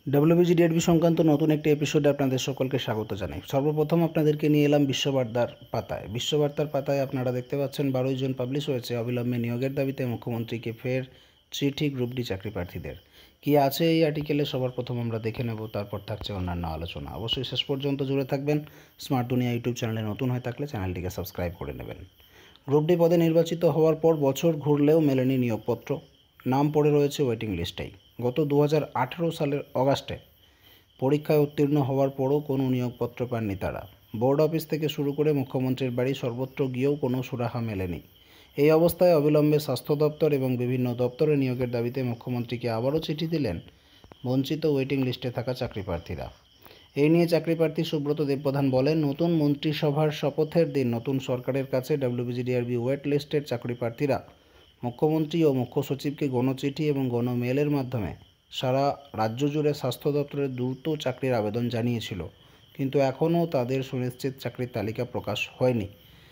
WBGDRB সংক্রান্ত নতুন একটি এপিসোডে আপনাদের সকলকে স্বাগত জানাই। সর্বপ্রথম আপনাদেরকে নিয়ে এলাম বিশ্ববার্তার পাতায়। বিশ্ববার্তার পাতায় আপনারা দেখতে পাচ্ছেন 12 জুন পাবলিশ হয়েছে অবিলম্বে নিয়োগের দাবিতে মুখ্যমন্ত্রীকে ফের চিঠি গ্রুপ ডি চাকরি প্রার্থীদের। কি আছে এই আর্টিকেলে সবার প্রথম আমরা দেখে নেব, তারপর থাকছে অন্যান্য আলোচনা। অবশ্যই শেষ পর্যন্ত জুড়ে থাকবেন। স্মার্ট দুনিয়া ইউটিউব চ্যানেলে নতুন হয়ে থাকলে চ্যানেলটিকে সাবস্ক্রাইব করে নেবেন। গ্রুপ ডি পদে নির্বাচিত হওয়ার পর বছর ঘুরলেও মেলেনি নিয়োগপত্র, নাম পড়ে রয়েছে ওয়েটিং লিস্টেই। গত 2018 সালের অগাস্টে পরীক্ষায় উত্তীর্ণ হওয়ার পরও কোনো নিয়োগপত্র পাননি তারা। বোর্ড অফিস থেকে শুরু করে মুখ্যমন্ত্রীর বাড়ি সর্বত্র গিয়েও কোনো সুরাহা মেলেনি। এই অবস্থায় অবিলম্বে স্বাস্থ্য দপ্তর এবং বিভিন্ন দপ্তরে নিয়োগের দাবিতে মুখ্যমন্ত্রীকে আবারও চিঠি দিলেন বঞ্চিত ওয়েটিং লিস্টে থাকা চাকরি প্রার্থীরা। এই নিয়ে চাকরি প্রার্থী সুব্রত দেবপ্রধান বলেন, নতুন মন্ত্রিসভার শপথের দিন নতুন সরকারের কাছে WBGDRB ওয়েট লিস্টের চাকরি প্রার্থীরা মুখ্যমন্ত্রী ও মুখ্য সচিবকে গণচিঠি এবং গণমেলের মাধ্যমে সারা রাজ্য জুড়ে স্বাস্থ্য দপ্তরে দ্রুত চাকরির আবেদন জানিয়েছিল, কিন্তু এখনও তাদের সুনিশ্চিত চাকরির তালিকা প্রকাশ হয়নি।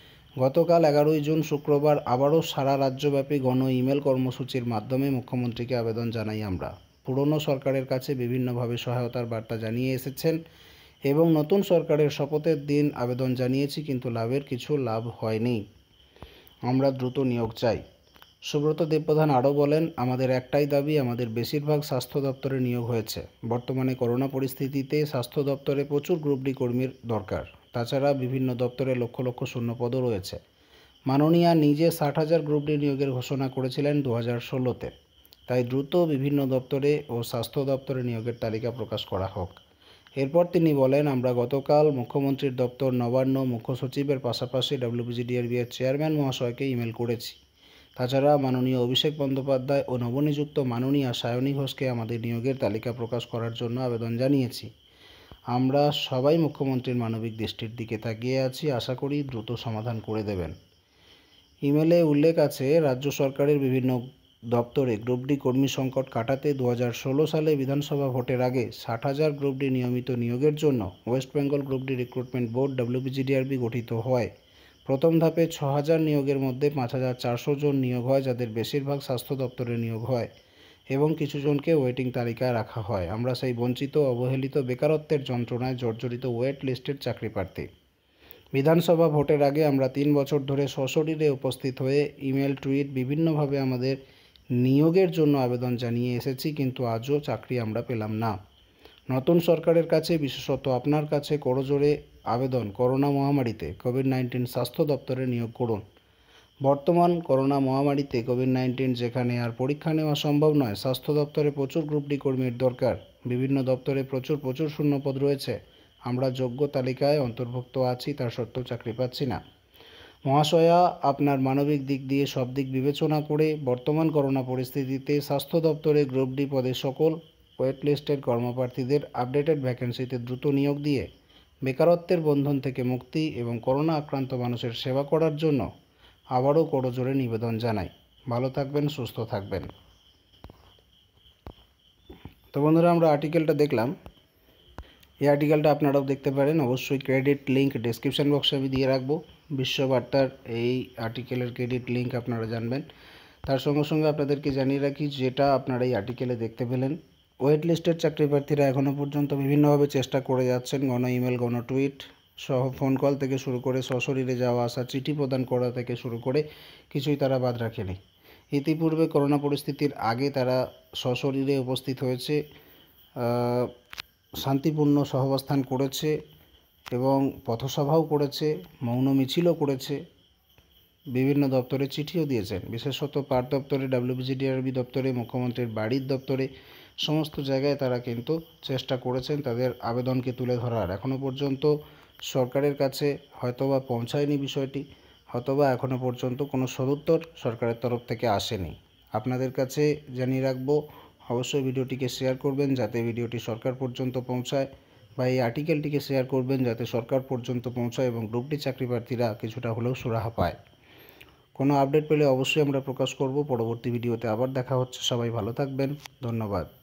গতকাল 11 জুন শুক্রবার আবারও সারা রাজ্যব্যাপী গণ ইমেল কর্মসূচির মাধ্যমে মুখ্যমন্ত্রীকে আবেদন জানাই আমরা। পুরনো সরকারের কাছে বিভিন্নভাবে সহায়তার বার্তা জানিয়ে এসেছেন এবং নতুন সরকারের শপথের দিন আবেদন জানিয়েছি, কিন্তু কিছু লাভ হয়নি। আমরা দ্রুত নিয়োগ চাই। সুব্রত দেবপ্রধান আরও বলেন, আমাদের একটাই দাবি, আমাদের বেশিরভাগ স্বাস্থ্য দপ্তরে নিয়োগ হয়েছে। বর্তমানে করোনা পরিস্থিতিতে স্বাস্থ্য দপ্তরে প্রচুর গ্রুপ ডি কর্মীর দরকার। তাছাড়া বিভিন্ন দপ্তরে লক্ষ লক্ষ শূন্যপদও রয়েছে। মাননীয়া নিজে 60,000 গ্রুপ ডি নিয়োগের ঘোষণা করেছিলেন 2016-তে। তাই দ্রুত বিভিন্ন দপ্তরে ও স্বাস্থ্য দপ্তরে নিয়োগের তালিকা প্রকাশ করা হোক। এরপর তিনি বলেন, আমরা গতকাল মুখ্যমন্ত্রীর দপ্তর, নবান্ন, মুখ্য সচিবের পাশাপাশি WBGDRB এর চেয়ারম্যান মহাশয়কে ইমেল করেছি। তাছাড়া মাননীয় অভিষেক বন্দ্যোপাধ্যায় ও নবনিযুক্ত মাননীয়া সায়নী ঘোষকে আমাদের নিয়োগের তালিকা প্রকাশ করার জন্য আবেদন জানিয়েছি। আমরা সবাই মুখ্যমন্ত্রীর মানবিক দৃষ্টির দিকে তাকিয়ে আছি, আশা করি দ্রুত সমাধান করে দেবেন। ইমেলে উল্লেখ আছে, রাজ্য সরকারের বিভিন্ন দপ্তরে গ্রুপ ডি কর্মী সংকট কাটাতে 2016 সালে বিধানসভা ভোটের আগে 60,000 গ্রুপ ডি নিয়মিত নিয়োগের জন্য West Bengal group D recruitment board WBGDRB গঠিত হয়। প্রথম ধাপে 6,000 নিয়োগের মধ্যে 5,400 জন নিয়োগ হয়, যাদের বেশিরভাগ স্বাস্থ্য দপ্তরে নিয়োগ হয় এবং কিছু জনকে ওয়েটিং তালিকায় রাখা হয়। আমরা সেই বঞ্চিত, অবহেলিত, বেকারত্বের যন্ত্রণায় জর্জরিত ওয়েট লিস্টের চাকরি প্রার্থী। বিধানসভা ভোটের আগে আমরা 3 বছর ধরে সশরীরে উপস্থিত হয়ে ইমেল, টুইট বিভিন্নভাবে আমাদের নিয়োগের জন্য আবেদন জানিয়ে এসেছি, কিন্তু আজও চাকরি আমরা পেলাম না। নতুন সরকারের কাছে, বিশেষত আপনার কাছে করজোড়ে আবেদন, করোনা মহামারীতে কোভিড-19 স্বাস্থ্য দপ্তরে নিয়োগ করুন। বর্তমান করোনা মহামারীতে কোভিড-19 যেখানে আর পরীক্ষা নেওয়া সম্ভব নয়, স্বাস্থ্য দপ্তরে প্রচুর গ্রুপ ডি কর্মীর দরকার। বিভিন্ন দপ্তরে প্রচুর শূন্যপদ রয়েছে। আমরা যোগ্য তালিকায় অন্তর্ভুক্ত আছি, তার সত্ত্বেও চাকরি পাচ্ছি না। মহাশয়া, আপনার মানবিক দিক দিয়ে সব দিক বিবেচনা করে বর্তমান করোনা পরিস্থিতিতে স্বাস্থ্য দপ্তরে গ্রুপ ডি পদে সকল ওয়েট লিস্টের কর্মপ্রার্থীদের আপডেটেড ভ্যাকেন্সিতে দ্রুত নিয়োগ দিয়ে বেকারত্বের বন্ধন থেকে মুক্তি এবং করোনা আক্রান্ত মানুষের সেবা করার জন্য আবারও করজোড়ে নিবেদন জানাই। ভালো থাকবেন, সুস্থ থাকবেন। তো বন্ধুরা, আমরা আর্টিকেলটা দেখলাম। এই আর্টিকেলটা আপনারাও দেখতে পারেন। অবশ্যই ক্রেডিট লিঙ্ক ডেসক্রিপশন বক্সে আমি দিয়ে রাখবো। বিশ্ববার্তার এই আর্টিকেলের ক্রেডিট লিঙ্ক আপনারা জানবেন। তার সঙ্গে সঙ্গে আপনাদেরকে জানিয়ে রাখি, যেটা আপনারা এই আর্টিকেলে দেখতে পেলেন, ওয়েট লিস্টের চাকরি প্রার্থীরা এখনও পর্যন্ত বিভিন্নভাবে চেষ্টা করে যাচ্ছেন। গণ ইমেল, গণ টুইট সহ ফোন কল থেকে শুরু করে সশরীরে যাওয়া আসা, চিঠি প্রদান করা থেকে শুরু করে কিছুই তারা বাদ রাখেনি। ইতিপূর্বে করোনা পরিস্থিতির আগে তারা সশরীরে উপস্থিত হয়েছে, শান্তিপূর্ণ সহাবস্থান করেছে এবং পথসভাও করেছে, মৌন মিছিলও করেছে, বিভিন্ন দপ্তরে চিঠিও দিয়েছেন। বিশেষত পাট দপ্তরে, WBGDRB দপ্তরে, মুখ্যমন্ত্রীর বাড়ির দপ্তরে, সমস্ত জায়গায় তারা কিন্তু চেষ্টা করেছেন তাদের আবেদনকে তুলে ধরার। এখনও পর্যন্ত সরকারের কাছে হয়তোবা পৌঁছায়নি বিষয়টি, হয়তোবা এখনও পর্যন্ত কোনো সদুত্তর সরকারের তরফ থেকে আসেনি। আপনাদের কাছে জানিয়ে রাখবো, অবশ্যই ভিডিওটিকে শেয়ার করবেন যাতে ভিডিওটি সরকার পর্যন্ত পৌঁছায়, বা এই আর্টিকেলটিকে শেয়ার করবেন যাতে সরকার পর্যন্ত পৌঁছায় এবং গ্রুপ ডি চাকরি প্রার্থীরা কিছুটা হলেও সুরাহা পায়। কোনো আপডেট পেলে অবশ্যই আমরা প্রকাশ করব। পরবর্তী ভিডিওতে আবার দেখা হচ্ছে। সবাই ভালো থাকবেন, ধন্যবাদ।